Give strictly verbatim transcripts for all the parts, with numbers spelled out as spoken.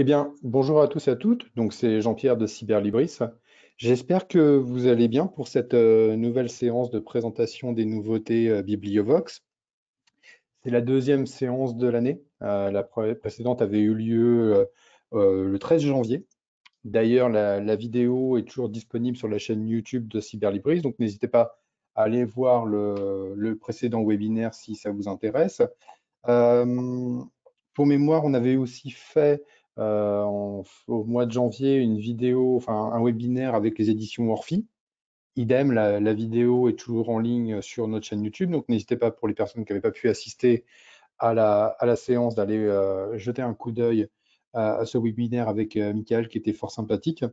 Eh bien, bonjour à tous et à toutes. Donc, c'est Jean-Pierre de Cyberlibris. J'espère que vous allez bien pour cette euh, nouvelle séance de présentation des nouveautés euh, Bibliovox. C'est la deuxième séance de l'année. Euh, la pré- précédente avait eu lieu euh, euh, le treize janvier. D'ailleurs, la, la vidéo est toujours disponible sur la chaîne YouTube de Cyberlibris. Donc, n'hésitez pas à aller voir le, le précédent webinaire si ça vous intéresse. Euh, pour mémoire, on avait aussi fait euh, en- au mois de janvier une vidéo, enfin un webinaire avec les éditions Orphi. Idem, la, la vidéo est toujours en ligne sur notre chaîne YouTube, donc n'hésitez pas pour les personnes qui n'avaient pas pu assister à la, à la séance d'aller euh, jeter un coup d'œil à, à ce webinaire avec euh, Michael qui était fort sympathique.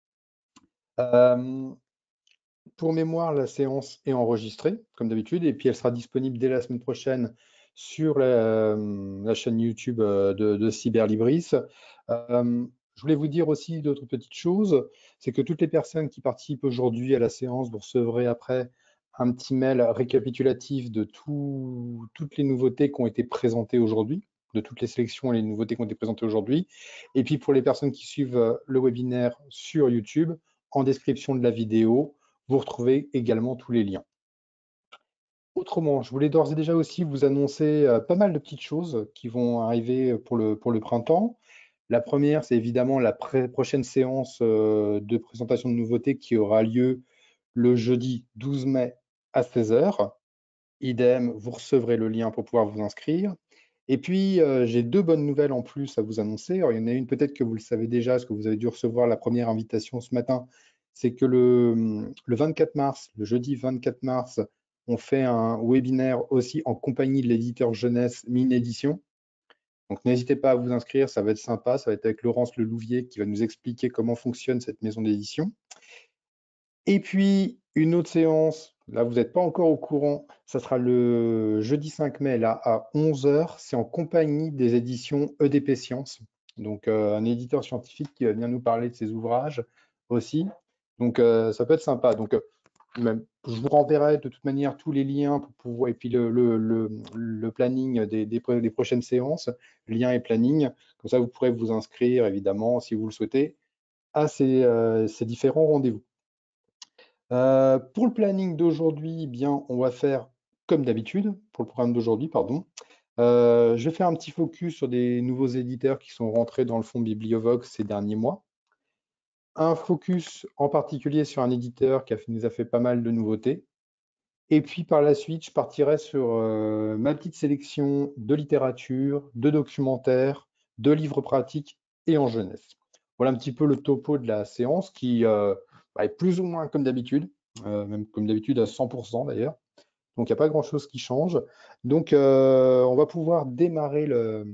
Euh, pour mémoire, la séance est enregistrée, comme d'habitude, et puis elle sera disponible dès la semaine prochaine sur la, euh, la chaîne YouTube euh, de, de Cyberlibris. Euh, je voulais vous dire aussi d'autres petites choses, c'est que toutes les personnes qui participent aujourd'hui à la séance, vous recevrez après un petit mail récapitulatif de tout- toutes les nouveautés qui ont été présentées aujourd'hui, de toutes les sélections et les nouveautés qui ont été présentées aujourd'hui. Et puis pour les personnes qui suivent euh, le webinaire sur YouTube, en description de la vidéo, vous retrouvez également tous les liens. Autrement, je voulais d'ores et déjà aussi vous annoncer euh, pas mal de petites choses qui vont arriver pour le, pour le printemps. La première, c'est évidemment la pré- prochaine séance euh, de présentation de nouveautés qui aura lieu le jeudi douze mai à seize heures. Idem, vous recevrez le lien pour pouvoir vous inscrire. Et puis, euh, j'ai deux bonnes nouvelles en plus à vous annoncer. Alors, il y en a une, peut-être que vous le savez déjà, parce que vous avez dû recevoir la première invitation ce matin. C'est que le, le vingt-quatre mars, le jeudi vingt-quatre mars, on fait un webinaire aussi en compagnie de l'éditeur jeunesse Mine Édition. Donc, n'hésitez pas à vous inscrire, ça va être sympa. Ça va être avec Laurence Lelouvier qui va nous expliquer comment fonctionne cette maison d'édition. Et puis, une autre séance, là, vous n'êtes pas encore au courant, ça sera le jeudi cinq mai, là, à onze heures. C'est en compagnie des éditions E D P Sciences. Donc, euh, un éditeur scientifique qui va venir nous parler de ses ouvrages aussi. Donc, euh, ça peut être sympa. Donc, euh, même, je vous renverrai de toute manière tous les liens pour pouvoir, et puis le, le, le, le planning des, des, des prochaines séances, lien et planning. Comme ça, vous pourrez vous inscrire, évidemment, si vous le souhaitez, à ces, euh, ces différents rendez-vous. Euh, pour le planning d'aujourd'hui, eh bien, on va faire comme d'habitude, pour le programme d'aujourd'hui, pardon. Euh, je vais faire un petit focus sur des nouveaux éditeurs qui sont rentrés dans le fonds Bibliovox ces derniers mois. Un focus en particulier sur un éditeur qui a fait- nous a fait pas mal de nouveautés. Et puis par la suite, je partirai sur euh, ma petite sélection de littérature, de documentaires, de livres pratiques et en jeunesse. Voilà un petit peu le topo de la séance qui euh, bah, est plus ou moins comme d'habitude, euh, même comme d'habitude à cent pour cent d'ailleurs. Donc il n'y a pas grand-chose qui change. Donc euh, on va pouvoir démarrer le-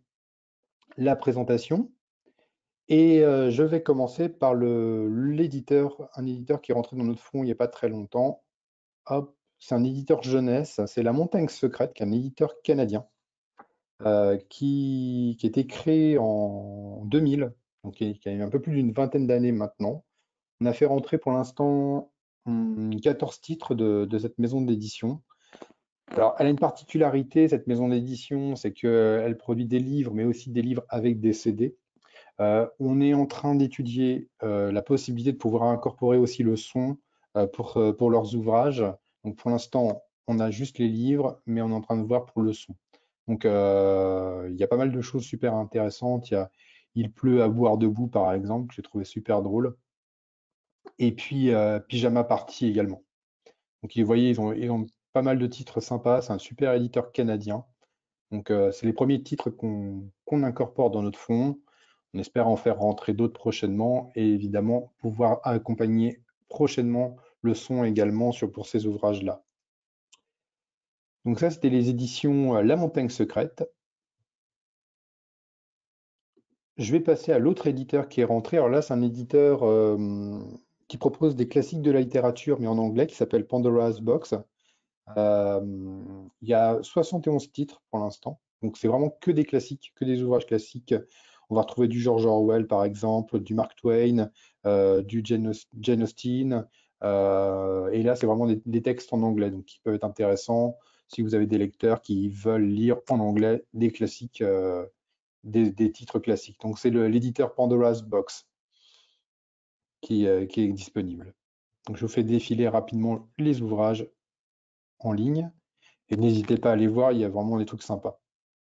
la présentation. Et euh, je vais commencer par le, l'éditeur, un éditeur qui est rentré dans notre fonds il n'y a pas très longtemps. Hop, c'est un éditeur jeunesse, c'est La Montagne Secrète, qui est un éditeur canadien, euh, qui, qui a été créé en deux mille, donc qui, qui a eu un peu plus d'une vingtaine d'années maintenant. On a fait rentrer pour l'instant hum, quatorze titres de, de cette maison d'édition. Alors, elle a une particularité, cette maison d'édition, c'est qu'elle produit des livres, mais aussi des livres avec des C D. Euh, on est en train d'étudier euh, la possibilité de pouvoir incorporer aussi le son euh, pour, euh, pour leurs ouvrages. Donc pour l'instant, on a juste les livres, mais on est en train de voir pour le son. Donc euh, il y a pas mal de choses super intéressantes. Il y a Il pleut à boire debout, par exemple, que j'ai trouvé super drôle. Et puis euh, Pyjama Party également. Donc vous voyez, ils ont, ils ont pas mal de titres sympas. C'est un super éditeur canadien. Donc, euh, c'est les premiers titres qu'on qu'on incorpore dans notre fonds. On espère en faire rentrer d'autres prochainement et évidemment pouvoir accompagner prochainement le son également sur, pour ces ouvrages-là. Donc ça, c'était les éditions euh, La Montagne Secrète. Je vais passer à l'autre éditeur qui est rentré. Alors là, c'est un éditeur euh, qui propose des classiques de la littérature, mais en anglais, qui s'appelle Pandora's Box. Euh, il y a soixante et onze titres pour l'instant. Donc c'est vraiment que des classiques, que des ouvrages classiques. On va retrouver du George Orwell par exemple, du Mark Twain, euh, du Jane, Aus- Jane Austen. Euh, et là, c'est vraiment des, des textes en anglais, donc qui peuvent être intéressants si vous avez des lecteurs qui veulent lire en anglais des classiques. Euh, des, des titres classiques. Donc c'est l'éditeur Pandora's Box qui, euh, qui est disponible. Donc je vous fais défiler rapidement les ouvrages en ligne et n'hésitez pas à aller voir, il y a vraiment des trucs sympas.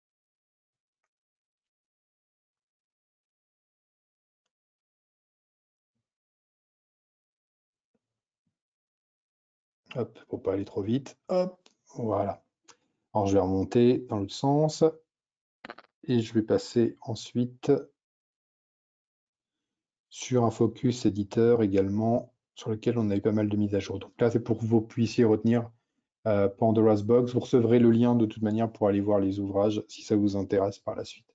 Hop, pour pas aller trop vite. Hop, voilà. Alors je vais remonter dans l'autre sens et je vais passer ensuite sur un focus éditeur également sur lequel on a eu pas mal de mises à jour. Donc là, c'est pour que vous puissiez retenir euh, Pandora's Box. Vous recevrez le lien de toute manière pour aller voir les ouvrages si ça vous intéresse par la suite.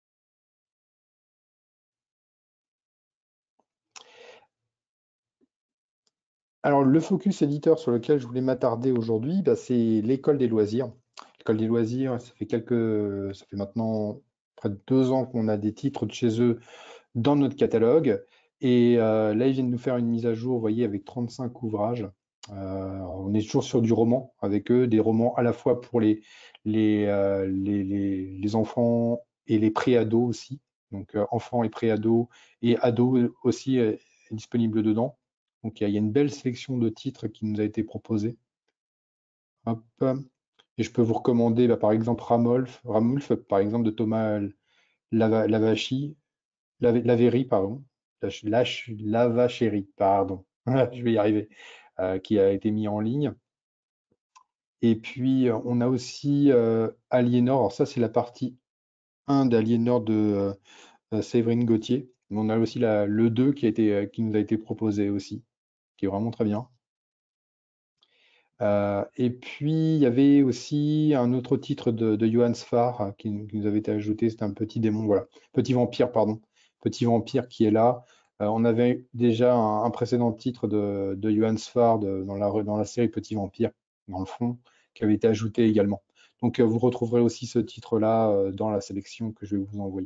Alors, le focus éditeur sur lequel je voulais m'attarder aujourd'hui, bah, c'est l'école des loisirs. L'école des loisirs, ça fait quelques, ça fait maintenant près de deux ans qu'on a des titres de chez eux dans notre catalogue. Et euh, là, ils viennent nous faire une mise à jour, vous voyez, avec trente-cinq ouvrages. Euh, on est toujours sur du roman avec eux, des romans à la fois pour les, les, euh, les, les- les enfants et les pré-ados aussi. Donc, euh, enfants et pré-ados et ados aussi euh, est disponible dedans. Donc, il y, a il y a une belle sélection de titres qui nous a été proposée. Hop. Et je peux vous recommander, bah, par exemple, Ramolf, Ramulf, par exemple, de Thomas Lava- Lavachi, Lave- Lavéry, pardon. Lâche, lâche, Lavachéry, pardon. Je vais y arriver. Euh, qui a été mis en ligne. Et puis, euh, on a aussi euh, Aliénor. Alors, ça, c'est la partie un d'Aliénor de euh, Séverine Gauthier. Mais on a aussi la, le deux qui a été, euh, qui nous a été proposé aussi, qui est vraiment très bien. Euh, et puis, il y avait aussi un autre titre de, de Johann Sfar euh, qui, nous qui nous avait été ajouté. C'était un petit démon, voilà. Petit vampire, pardon. Petit vampire qui est là. Euh, on avait eu déjà un, un précédent titre de, de Johann Sfar de- dans la, dans la série Petit vampire, dans le fond, qui avait été ajouté également. Donc, euh, vous retrouverez aussi ce titre-là euh, dans la sélection que je vais vous envoyer.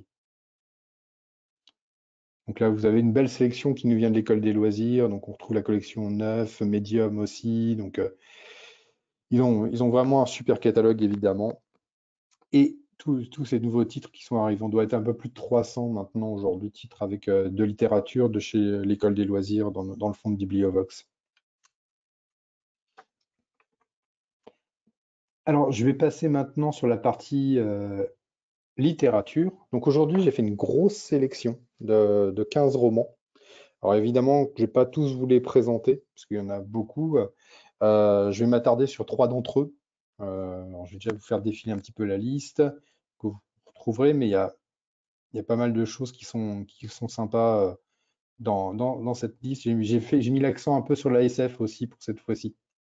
Donc là, vous avez une belle sélection qui nous vient de l'école des loisirs. Donc, on retrouve la collection neuf, Medium aussi. Donc, euh, ils ont, ils ont vraiment un super catalogue, évidemment. Et tous tous ces nouveaux titres qui sont arrivés, on doit être un peu plus de trois cents maintenant aujourd'hui, titres avec euh, de littérature de chez euh, l'école des loisirs dans, le dans le fond de Bibliovox. Alors, je vais passer maintenant sur la partie euh, littérature. Donc aujourd'hui, j'ai fait une grosse sélection de, de quinze romans. Alors évidemment, je ne vais pas tous vous les présenter, parce qu'il y en a beaucoup. Euh, je vais m'attarder sur trois d'entre eux. Euh, alors, je vais déjà vous faire défiler un petit peu la liste que vous retrouverez, mais il y a, il y a pas mal de choses qui sont, qui sont sympas euh, dans, dans, dans cette liste. J'ai j'ai fait, j'ai mis l'accent un peu sur la S F aussi pour cette fois-ci.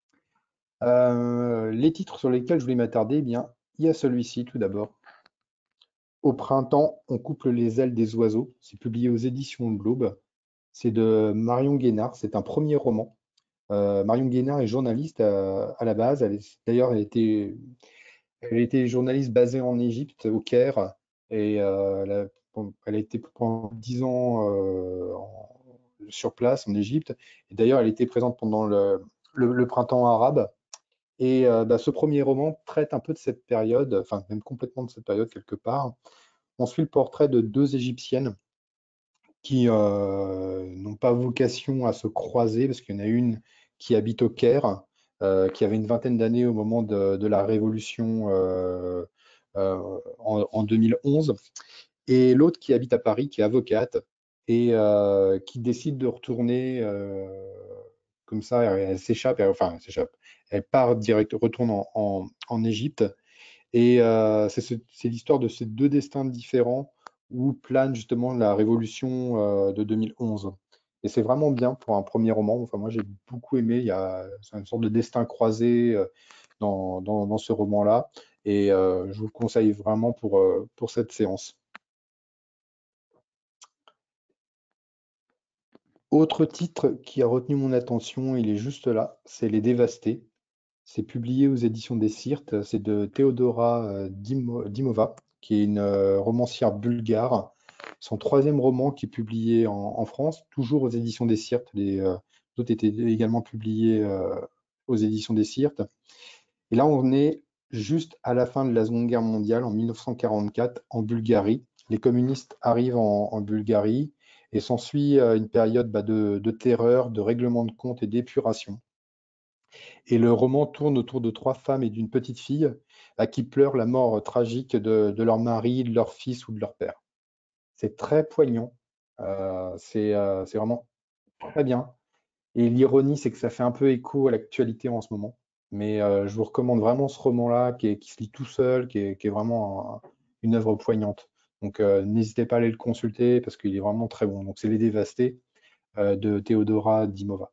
Euh, les titres sur lesquels je voulais m'attarder, eh bien, il y a celui-ci tout d'abord. Au printemps, on couple les ailes des oiseaux. C'est publié aux éditions Glaube. C'est de Marion Guénard. C'est un premier roman. Euh, Marion Guénard est journaliste à, à la base. Elle est- D'ailleurs, elle était, elle était journaliste basée en Égypte, au Caire. Et euh, elle a, bon, elle a été pendant dix ans euh, en- sur place en Égypte. Et d'ailleurs, elle était présente pendant le, le- le printemps arabe. Et euh, bah, ce premier roman traite un peu de cette période, enfin même complètement de cette période quelque part. On suit le portrait de deux Égyptiennes qui euh, n'ont pas vocation à se croiser, parce qu'il y en a une qui habite au Caire, euh, qui avait une vingtaine d'années au moment de, de la révolution euh, euh, en, en deux mille onze, et l'autre qui habite à Paris, qui est avocate, et euh, qui décide de retourner euh, comme ça, elle, elle s'échappe, elle- enfin elle s'échappe, elle part direct, retourne en, en, en Égypte, et euh, c'est ce- c'est l'histoire de ces deux destins différents où plane justement la révolution euh, de deux mille onze. Et c'est vraiment bien pour un premier roman. Enfin, moi, j'ai beaucoup aimé. Il y a c'est une sorte de destin croisé euh, dans, dans- dans ce roman-là. Et euh, je vous le conseille vraiment pour, euh, pour cette séance. Autre titre qui a retenu mon attention, il est juste là, c'est Les Dévastés. C'est publié aux éditions des Syrtes. C'est de Theodora euh, Dimo- Dimova, qui est une euh, romancière bulgare. Son troisième roman qui est publié en, en France, toujours aux éditions des Syrtes. Les euh, autres étaient également publiés euh, aux éditions des Syrtes. Et là, on est juste à la fin de la Seconde Guerre mondiale, en mille neuf cent quarante-quatre, en Bulgarie. Les communistes arrivent en, en Bulgarie et s'ensuit euh, une période bah, de, de terreur, de règlement de compte et d'épuration. Et le roman tourne autour de trois femmes et d'une petite fille à qui pleurent la mort tragique de, de leur mari, de leur fils ou de leur père. C'est très poignant, euh, c'est euh, c'est vraiment très bien. Et l'ironie, c'est que ça fait un peu écho à l'actualité en ce moment. Mais euh, je vous recommande vraiment ce roman-là, qui, est- qui se lit tout seul, qui est, qui est vraiment un- une œuvre poignante. Donc euh, n'hésitez pas à aller le consulter parce qu'il est vraiment très bon. Donc c'est Les Dévastés euh, de Teodora Dimova.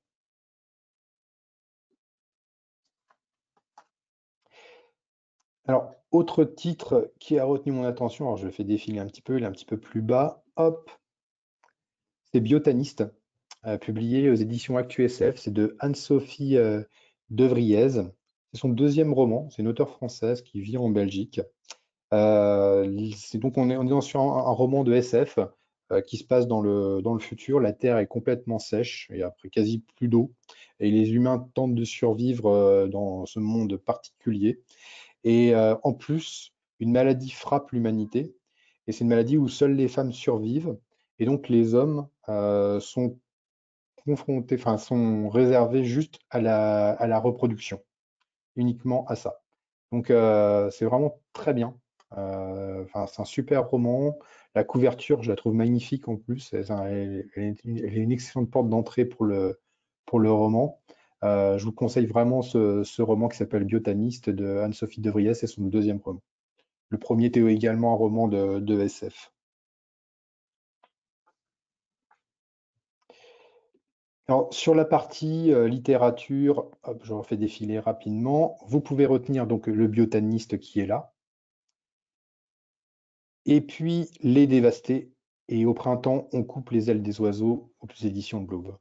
Alors, autre titre qui a retenu mon attention, alors je le fais défiler un petit peu, il est un petit peu plus bas. Hop, c'est Biotaniste, euh, publié aux éditions ActuSF. C'est de Anne-Sophie euh, Devriez. C'est son deuxième roman. C'est une auteure française qui vit en Belgique. Euh, c'est donc on est, on est dans- sur un, un roman de S F euh, qui se passe dans le, dans le futur. La Terre est complètement sèche et après quasi plus d'eau. Et les humains tentent de survivre euh, dans ce monde particulier. Et euh, en plus, une maladie frappe l'humanité. Et c'est une maladie où seules les femmes survivent. Et donc les hommes euh, sont confrontés, enfin sont réservés juste à la, à la reproduction, uniquement à ça. Donc euh, c'est vraiment très bien. Euh, Enfin, c'est un super roman. La couverture, je la trouve magnifique en plus. Elle, elle- elle est une, elle est une excellente porte d'entrée pour le, pour le roman. Euh, je vous conseille vraiment ce, ce roman qui s'appelle Biotaniste de Anne-Sophie Devriès, c'est son deuxième roman. Le premier était également un roman de, de S F. Alors, sur la partie euh, littérature, hop, je refais défiler rapidement. Vous pouvez retenir donc le biotaniste qui est là, et puis Les Dévastés. Et au printemps, on coupe les ailes des oiseaux aux éditions Globe.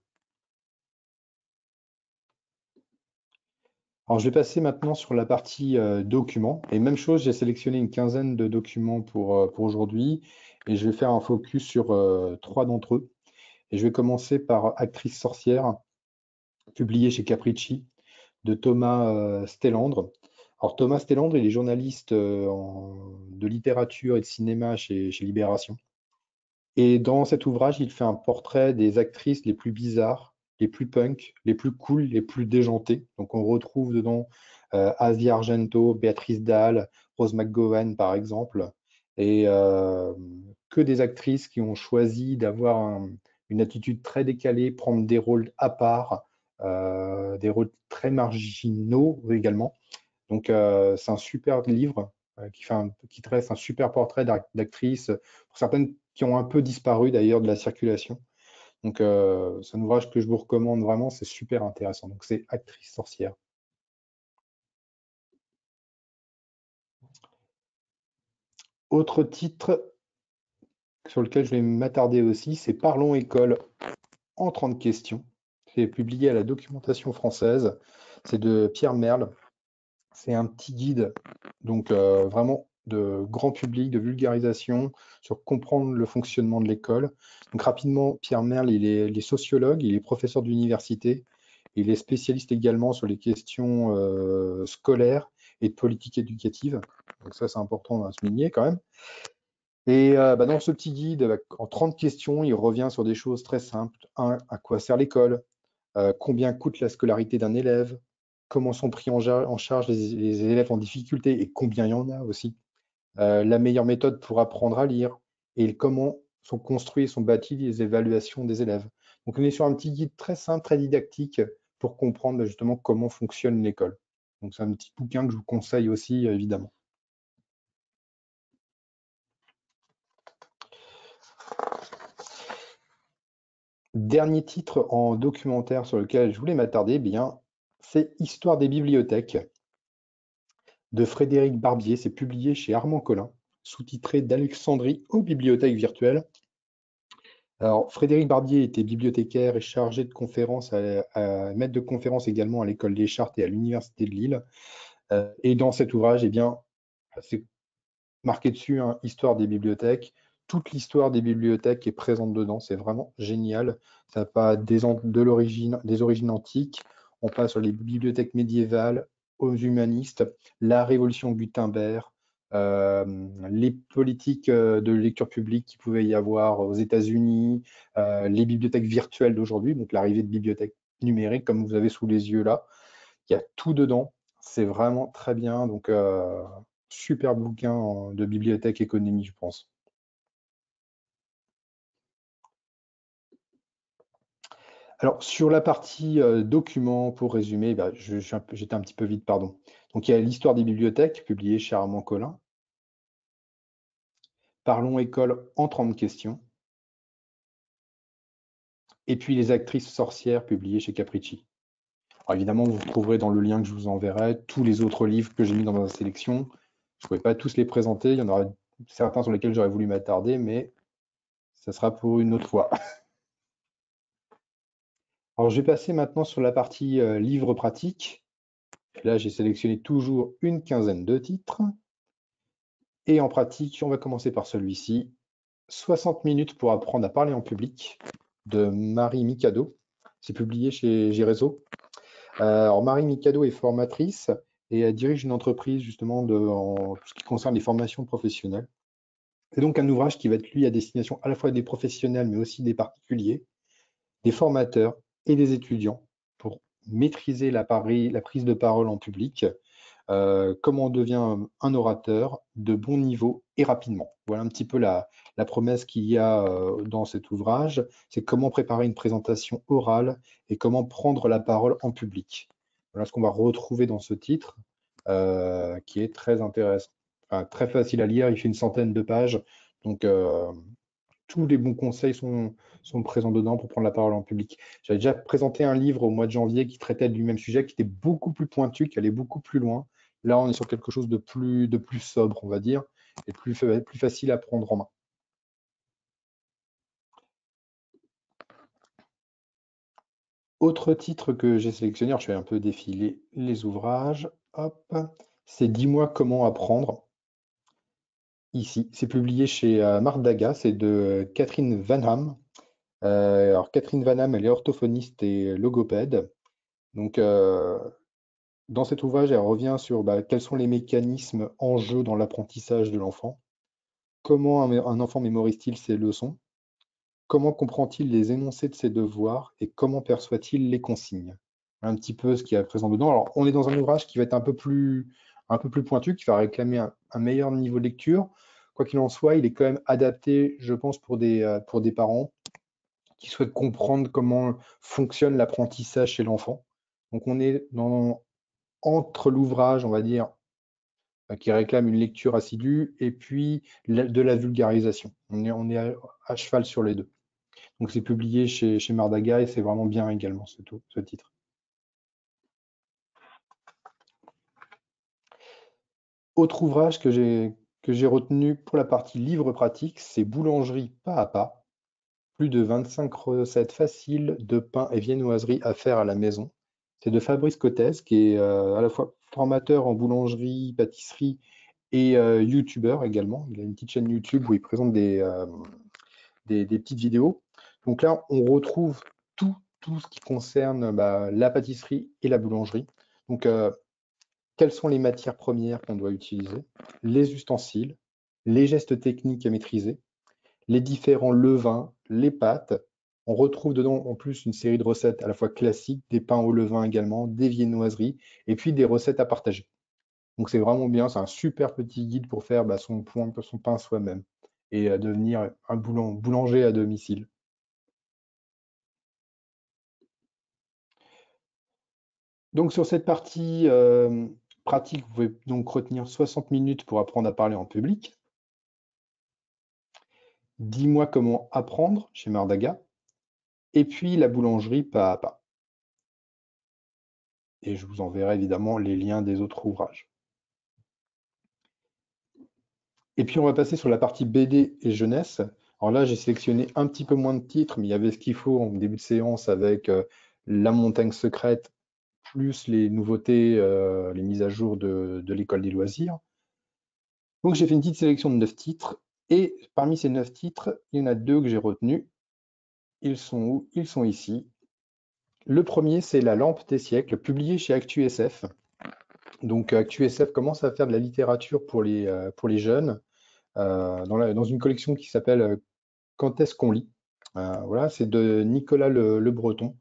Alors, je vais passer maintenant sur la partie euh, documents. Et même chose, j'ai sélectionné une quinzaine de documents pour, euh, pour aujourd'hui, et je vais faire un focus sur euh, trois d'entre eux. Et je vais commencer par Actrice sorcière, publié chez Capricci, de Thomas euh, Stellandre. Alors Thomas Stellandre, il est journaliste euh, en- de littérature et de cinéma chez, chez Libération. Et dans cet ouvrage, il fait un portrait des actrices les plus bizarres, les plus punk, les plus cool, les plus déjantées. Donc on retrouve dedans euh, Asia Argento, Béatrice Dalle, Rose McGowan par exemple, et euh, que des actrices qui ont choisi d'avoir un- une attitude très décalée, prendre des rôles à part, euh, des rôles très marginaux également. Donc, euh, c'est un super livre euh, qui fait un- qui dresse un super portrait d'ac- d'actrices, pour certaines qui ont un peu disparu d'ailleurs de la circulation. Donc, euh, c'est un ouvrage que je vous recommande vraiment, c'est super intéressant. Donc, c'est Actrice sorcière. Autre titre sur lequel je vais m'attarder aussi, c'est Parlons école en trente questions. C'est publié à la Documentation française. C'est de Pierre Merle. C'est un petit guide, donc euh, vraiment de grand public, de vulgarisation sur comprendre le fonctionnement de l'école. Donc rapidement, Pierre Merle, il est, il est sociologue, il est professeur d'université, il est spécialiste également sur les questions euh, scolaires et de politique éducative. Donc ça, c'est important à souligner quand même. Et euh, bah, dans ce petit guide, bah, en trente questions, il revient sur des choses très simples. Un, à quoi sert l'école? Euh, combien coûte la scolarité d'un élève? Comment sont pris en, ja- en charge les, les élèves en difficulté et combien il y en a aussi? Euh, la meilleure méthode pour apprendre à lire et comment sont construits et sont bâties les évaluations des élèves. Donc on est sur un petit guide très simple, très didactique pour comprendre justement comment fonctionne l'école. Donc c'est un petit bouquin que je vous conseille aussi, euh, évidemment. Dernier titre en documentaire sur lequel je voulais m'attarder, eh bien, c'est Histoire des bibliothèques de Frédéric Barbier. C'est publié chez Armand Collin, sous-titré d'Alexandrie aux bibliothèques virtuelles. Alors, Frédéric Barbier était bibliothécaire et chargé de conférences, à, à- maître de conférences également à l'École des Chartes et à l'Université de Lille. Euh, et dans cet ouvrage, eh bien, c'est marqué dessus, hein, Histoire des bibliothèques. Toute l'histoire des bibliothèques est présente dedans. C'est vraiment génial. Ça va des, an- de l'origine, des origines antiques. On passe sur les bibliothèques médiévales, aux humanistes, la révolution Gutenberg, euh, les politiques euh, de lecture publique qu'il pouvait y avoir aux États-Unis, euh, les bibliothèques virtuelles d'aujourd'hui, donc l'arrivée de bibliothèques numériques comme vous avez sous les yeux là. Il y a tout dedans. C'est vraiment très bien. Donc, euh, super bouquin euh, de bibliothèque économie, je pense. Alors, sur la partie euh, documents, pour résumer, bah, je- je suis un peu- j'étais un petit peu vite, pardon. Donc, il y a l'histoire des bibliothèques, publié chez Armand Collin. Parlons école en trente questions. Et puis, les actrices sorcières, publié chez Capricci. Alors, évidemment, vous trouverez dans le lien que je vous enverrai tous les autres livres que j'ai mis dans ma sélection. Je ne pouvais pas tous les présenter. Il y en aura certains sur lesquels j'aurais voulu m'attarder, mais ça sera pour une autre fois. Alors, je vais passer maintenant sur la partie euh, livres pratiques. Là, j'ai sélectionné toujours une quinzaine de titres. Et en pratique, on va commencer par celui-ci. soixante minutes pour apprendre à parler en public de Marie Mikado. C'est publié chez Gérezo. Euh, alors, Marie Mikado est formatrice et elle dirige une entreprise justement de, en tout ce qui concerne les formations professionnelles. C'est donc un ouvrage qui va être, lui, à destination à la fois des professionnels, mais aussi des particuliers, des formateurs et des étudiants pour maîtriser la, pari- la prise de parole en public, euh, comment on devient un, un orateur de bon niveau et rapidement. Voilà un petit peu la, la promesse qu'il y a euh, dans cet ouvrage, c'est comment préparer une présentation orale et comment prendre la parole en public. Voilà ce qu'on va retrouver dans ce titre, euh, qui est très intéressant. Enfin, très facile à lire, il fait une centaine de pages, donc euh, tous les bons conseils sont, sont présents dedans pour prendre la parole en public. J'avais déjà présenté un livre au mois de janvier qui traitait du même sujet, qui était beaucoup plus pointu, qui allait beaucoup plus loin. Là, on est sur quelque chose de plus, de plus sobre, on va dire, et plus, fa- plus facile à prendre en main. Autre titre que j'ai sélectionné, alors je vais un peu défiler les ouvrages. Hop, c'est Dis-moi comment apprendre. Ici, c'est publié chez euh, Mardaga, c'est de Catherine Vanham. Euh, alors Catherine Vanham, elle est orthophoniste et logopède. Donc, euh, dans cet ouvrage, elle revient sur bah, quels sont les mécanismes en jeu dans l'apprentissage de l'enfant, comment un, un enfant mémorise-t-il ses leçons, comment comprend-il les énoncés de ses devoirs et comment perçoit-il les consignes. Un petit peu ce qu'il y a présent dedans. Alors, on est dans un ouvrage qui va être un peu plus, un peu plus pointu, qui va réclamer un, un meilleur niveau de lecture. Quoi qu'il en soit, il est quand même adapté, je pense, pour des, euh, pour des parents qui souhaitent comprendre comment fonctionne l'apprentissage chez l'enfant. Donc, on est dans, entre l'ouvrage, on va dire, euh, qui réclame une lecture assidue, et puis la- de la vulgarisation. On est, on est à, à cheval sur les deux. Donc c'est publié chez, chez Mardaga et c'est vraiment bien également ce, tout- ce titre. Autre ouvrage que j'ai que j'ai retenu pour la partie livre pratique, c'est Boulangerie pas à pas. Plus de vingt-cinq recettes faciles de pain et viennoiserie à faire à la maison. C'est de Fabrice Cottez, qui est euh, à la fois formateur en boulangerie, pâtisserie et euh, youtubeur également. Il a une petite chaîne YouTube où il présente des, euh, des, des petites vidéos. Donc là, on retrouve tout, tout ce qui concerne bah, la pâtisserie et la boulangerie. Donc, euh, quelles sont les matières premières qu'on doit utiliser, les ustensiles, les gestes techniques à maîtriser, les différents levains, les pâtes. On retrouve dedans en plus une série de recettes à la fois classiques, des pains au levain également, des viennoiseries, et puis des recettes à partager. Donc c'est vraiment bien, c'est un super petit guide pour faire bah, son, point- son pain soi-même et euh, devenir un boulan- boulanger à domicile. Donc sur cette partie euh, pratique, vous pouvez donc retenir soixante minutes pour apprendre à parler en public. Dis-moi comment apprendre chez Mardaga. Et puis la boulangerie pas à pas. Et je vous enverrai évidemment les liens des autres ouvrages. Et puis on va passer sur la partie B D et jeunesse. Alors là, j'ai sélectionné un petit peu moins de titres, mais il y avait ce qu'il faut en début de séance avec euh, La montagne secrète, plus les nouveautés, euh, les mises à jour de, de l'école des loisirs. Donc j'ai fait une petite sélection de neuf titres. Et parmi ces neuf titres, il y en a deux que j'ai retenus. Ils sont où? Ils sont ici. Le premier, c'est La lampe des siècles, publié chez ActuSF. Donc, ActuSF commence à faire de la littérature pour les, euh, pour les jeunes euh, dans la- dans une collection qui s'appelle euh, Quand est-ce qu'on lit? Euh, voilà, c'est de Nicolas Le, Le Breton.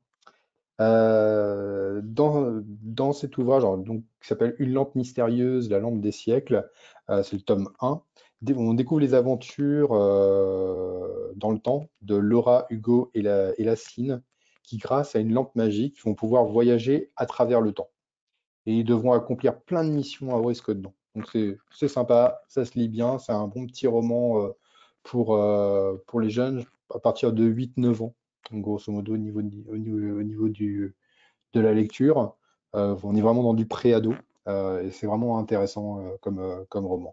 Euh, dans, dans cet ouvrage, alors, donc, qui s'appelle Une lampe mystérieuse, la lampe des siècles, euh, c'est le tome un. Dé- On découvre les aventures euh, dans le temps de Laura, Hugo et la, et la Cine, qui, grâce à une lampe magique, vont pouvoir voyager à travers le temps. Et ils devront accomplir plein de missions à Westcott. Donc c'est c'est sympa, ça se lit bien, c'est un bon petit roman euh, pour, euh, pour les jeunes à partir de huit neuf ans, donc, grosso modo au niveau, du- au niveau, au niveau du, de la lecture. Euh, on est vraiment dans du pré-ado euh, et c'est vraiment intéressant euh, comme, euh, comme roman.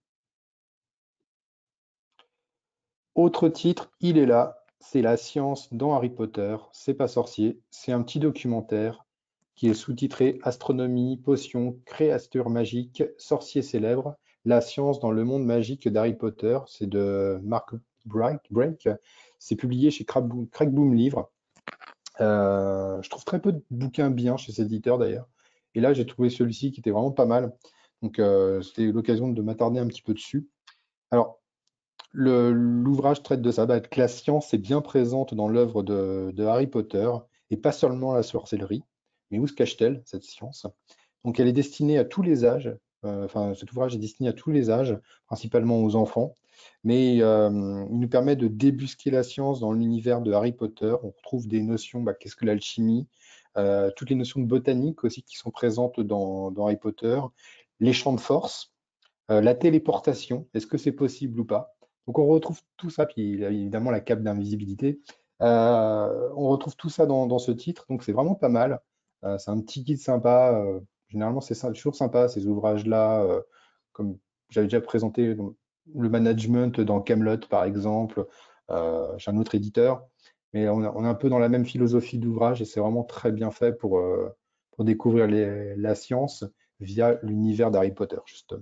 Autre titre, il est là, c'est La science dans Harry Potter, c'est pas sorcier, c'est un petit documentaire qui est sous-titré Astronomie, potions, créatures magiques, sorciers célèbres, la science dans le monde magique d'Harry Potter. C'est de Mark Break. Break. C'est publié chez Crackboom Crackboom Livre. Euh, je trouve très peu de bouquins bien chez cet éditeur d'ailleurs. Et là, j'ai trouvé celui-ci qui était vraiment pas mal. Donc, euh, c'était l'occasion de m'attarder un petit peu dessus. Alors, le- l'ouvrage traite de ça, bah, que la science est bien présente dans l'œuvre de, de Harry Potter, et pas seulement la sorcellerie. Mais où se cache-t-elle, cette science? Donc elle est destinée à tous les âges, euh, enfin cet ouvrage est destiné à tous les âges, principalement aux enfants, mais euh, il nous permet de débusquer la science dans l'univers de Harry Potter. On retrouve des notions, bah, qu'est-ce que l'alchimie, euh, toutes les notions de botanique aussi qui sont présentes dans, dans Harry Potter, les champs de force, euh, la téléportation, est-ce que c'est possible ou pas? Donc on retrouve tout ça, puis il y a évidemment la cape d'invisibilité. Euh, on retrouve tout ça dans, dans ce titre, donc c'est vraiment pas mal. Euh, c'est un petit guide sympa. Euh, généralement, c'est sy- toujours sympa ces ouvrages-là, euh, comme j'avais déjà présenté donc, le management dans Camelot, par exemple, euh, chez un autre éditeur. Mais on, a- on est un peu dans la même philosophie d'ouvrage et c'est vraiment très bien fait pour, euh, pour découvrir les- la science via l'univers d'Harry Potter, justement.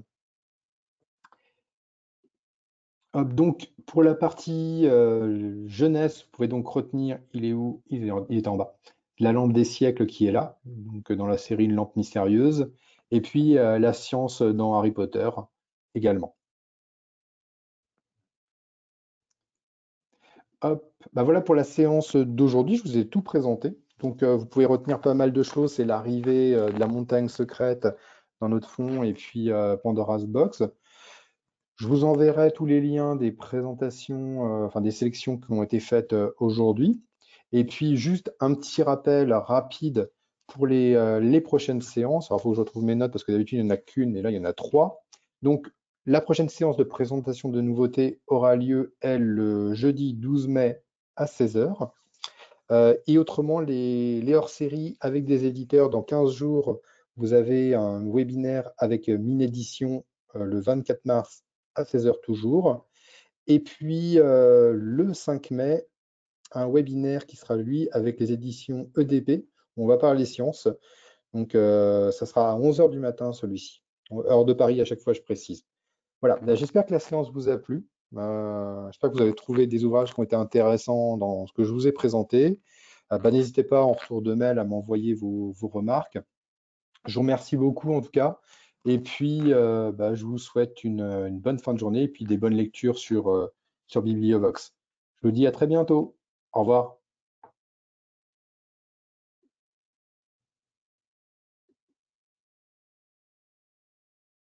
Hop, donc, pour la partie euh, jeunesse, vous pouvez donc retenir, il est où? Il est en, il est en bas. La lampe des siècles qui est là, donc dans la série Une lampe mystérieuse, et puis euh, la science dans Harry Potter également. Hop, bah voilà pour la séance d'aujourd'hui, je vous ai tout présenté. Donc, euh, vous pouvez retenir pas mal de choses, c'est l'arrivée euh, de la montagne secrète dans notre fond, et puis euh, Pandora's Box. Je vous enverrai tous les liens des présentations, euh, enfin des sélections qui ont été faites euh, aujourd'hui. Et puis juste un petit rappel rapide pour les, euh, les prochaines séances. Alors il faut que je retrouve mes notes parce que d'habitude il n'y en a qu'une et là il y en a trois. Donc la prochaine séance de présentation de nouveautés aura lieu, elle, le jeudi douze mai à seize heures. Euh, et autrement, les, les hors-séries avec des éditeurs, dans quinze jours, vous avez un webinaire avec euh, Minédition euh, le vingt-quatre mars à seize heures toujours. Et puis euh, le cinq mai, un webinaire qui sera lui avec les éditions E D P. On va parler sciences. Donc euh, ça sera à onze heures du matin celui-ci. Heure de Paris à chaque fois, je précise. Voilà, ben, j'espère que la séance vous a plu. Euh, j'espère que vous avez trouvé des ouvrages qui ont été intéressants dans ce que je vous ai présenté. Euh, ben, n'hésitez pas en retour de mail à m'envoyer vos, vos remarques. Je vous remercie beaucoup en tout cas. Et puis, euh, ben, je vous souhaite une, une bonne fin de journée et puis des bonnes lectures sur, euh, sur Bibliovox. Je vous dis à très bientôt. Au revoir.